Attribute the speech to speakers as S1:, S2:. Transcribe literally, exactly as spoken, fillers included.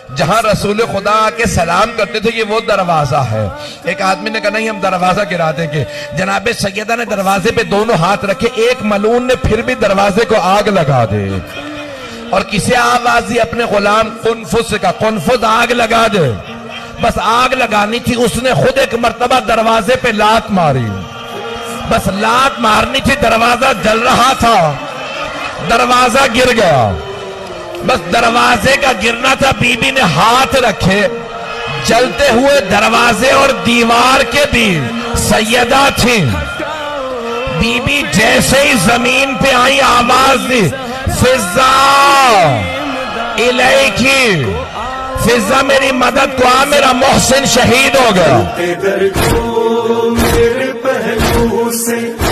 S1: جہاں رسول خدا کے سلام کرتے تھے یہ وہ دروازہ ہے. ایک آدمی نے کہا نہیں ہم دروازہ گرا دیں گے. جناب سیدہ نے دروازے پہ دونوں ہاتھ رکھے, ایک ملعون نے پھر بھی دروازے کو آگ لگا دے, اور کسی آواز دی اپنے غلام قنفذ سے کہا قنفذ آگ لگا دے. بس آگ لگانی تھی, اس نے خود ایک مرتبہ دروازے پہ لات ماری, بس لات مارنی تھی, دروازہ جل رہا تھا, دروازہ گر گیا. بس دروازے کا گرنا تھا, بی بی نے ہاتھ رکھے, جلتے ہوئے دروازے اور دیوار کے بھی سیدہ تھیں. بی بی جیسے ہی زمین پہ آئی آواز دی فضا الیکی, فضا میری مدد کو آ, میرا محسن شہید ہو گیا.